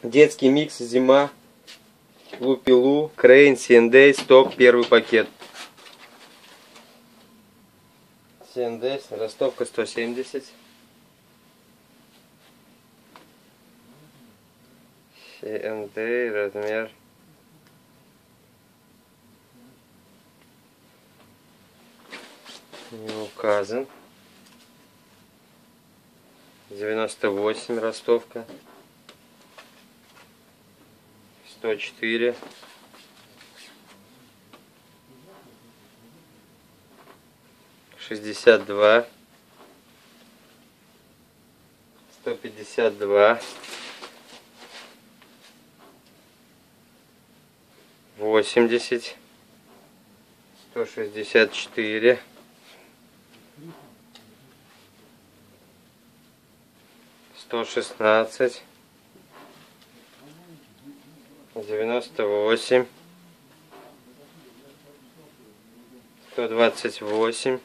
Детский микс зима. Лупилу, Крейн, C&A, Стоп, первый пакет. C&A, ростовка 170. C&A, размер. Не указан. 98, ростовка. 104. 62. 152. 80. 164. 116. 98. 128.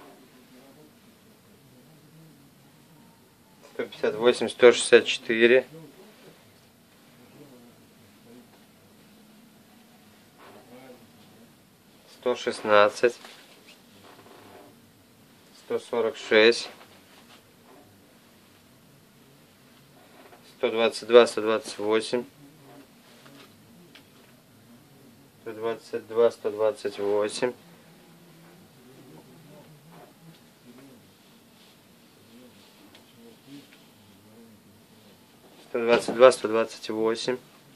158, 164. 116. 146. 122, 128. 122, 128. 122, 128.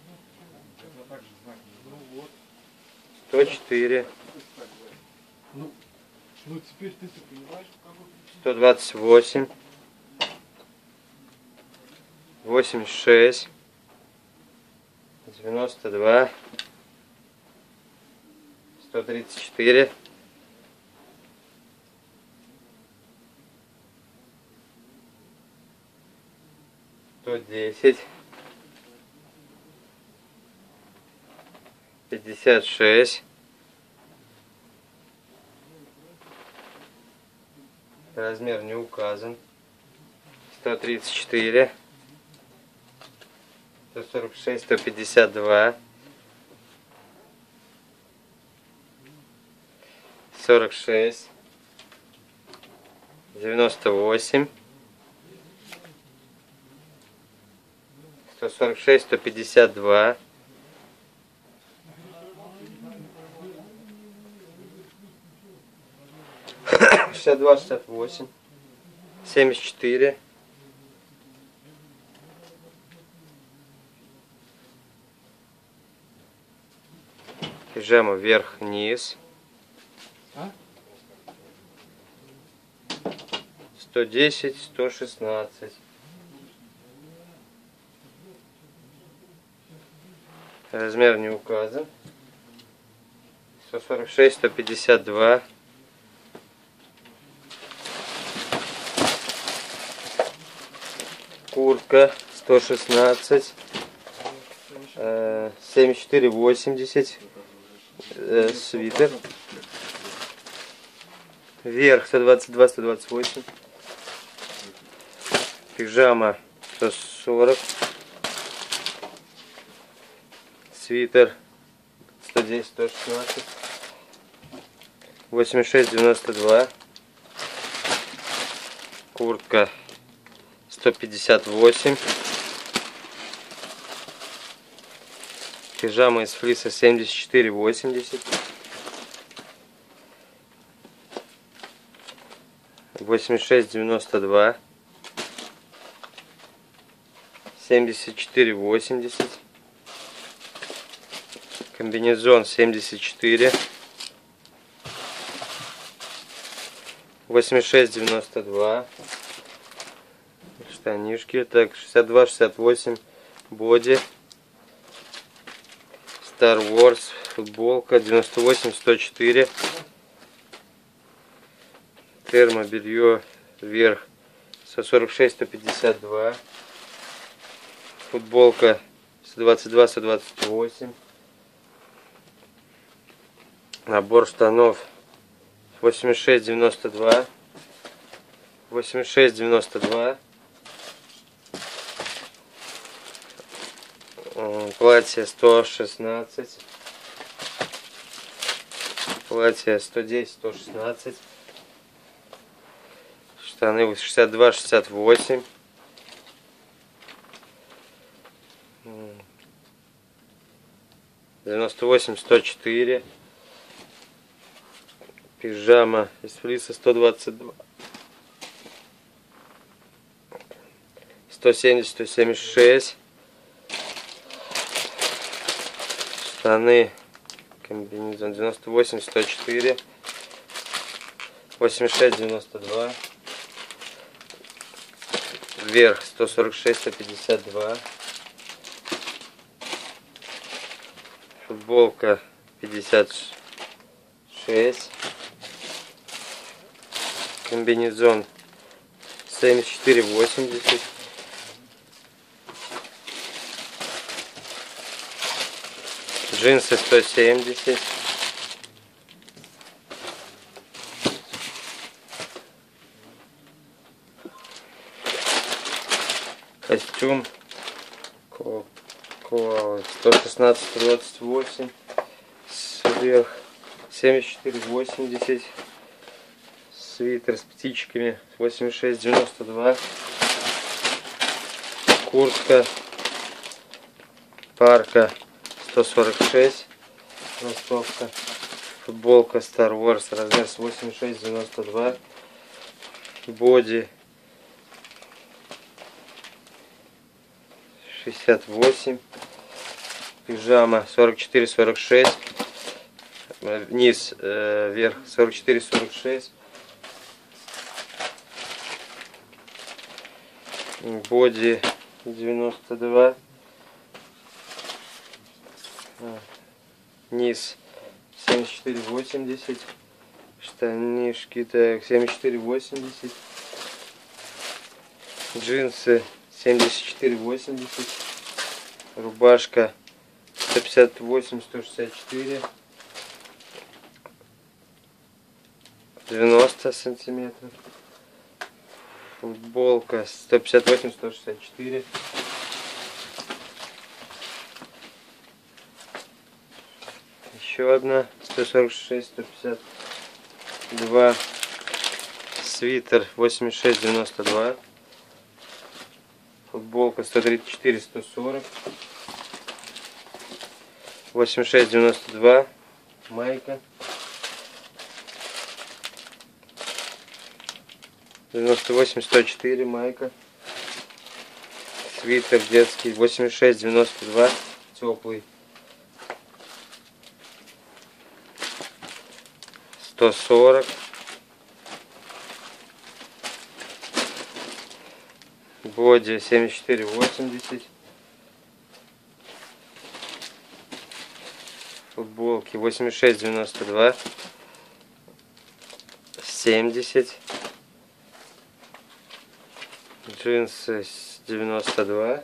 104. 128. 86. 92. 134. 110. 56. Размер не указан. 134. 146, 152. 46. 98. 146, 152. 62, 68. 74. Пижама вверх-вниз. 110, 116. Размер не указан. 146, 152. 'Куртка 116. 74, 80. Свитер. Вверх 122, 128. Пижама 140. Свитер 110, 116. 86, 92. Куртка 158. Пижама из флиса 74, 80. 86, 92. 74, 80. Комбинезон 74. 86, 92. Штанишки. Так, 62, 68. Боди. Star Wars. Футболка 98, 104. Термобелье вверх 146, 152. Футболка 122, 128. Набор штанов 86, 92. 86, 92. Платье 116. Платье 110, 116. Штаны 62, 68. — 98, 104. Пижама из флиса 122. 170, 176. Штаны комбинезон 98, 104. 86, 92. Вверх 146, 152. Футболка 56. Комбинезон 74, 80. Джинсы 170. Костюм 116, 128. Сверх 74, 80. Свитер с птичками 86, 92. Куртка парка 146. Ростовка. Футболка Star Wars размер 86, 92. Боди 68. Пижама 44, 46. Низ, вверх 44, 46. Боди 92. Низ 74, 80. Штанишки так 74, 80. Джинсы 74, 80. Рубашка 158, 164. 90 сантиметров. Футболка 158, 164. Еще одна 146, 152. Свитер 86, 92. Футболка 134, 140. 86, 92. Майка 98, 104. Майка. Свитер детский 86, 92. Теплый 140. Боди 74, 80. Футболки 86, 92. 70. Джинсы 92.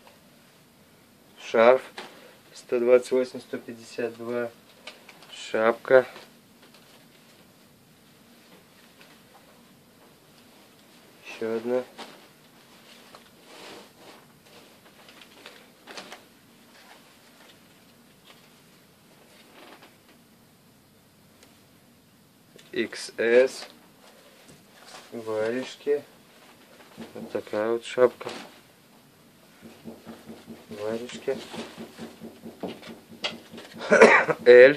Шарф 128, 152. Шапка. Еще одна. XS. Варежки. Вот такая вот шапка. Варежки. L.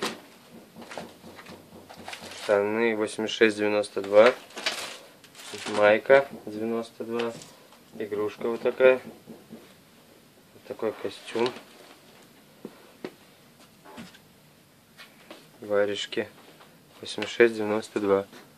Штаны 86, 92. Майка 92. Игрушка вот такая. Вот такой костюм. Варежки 86, 92.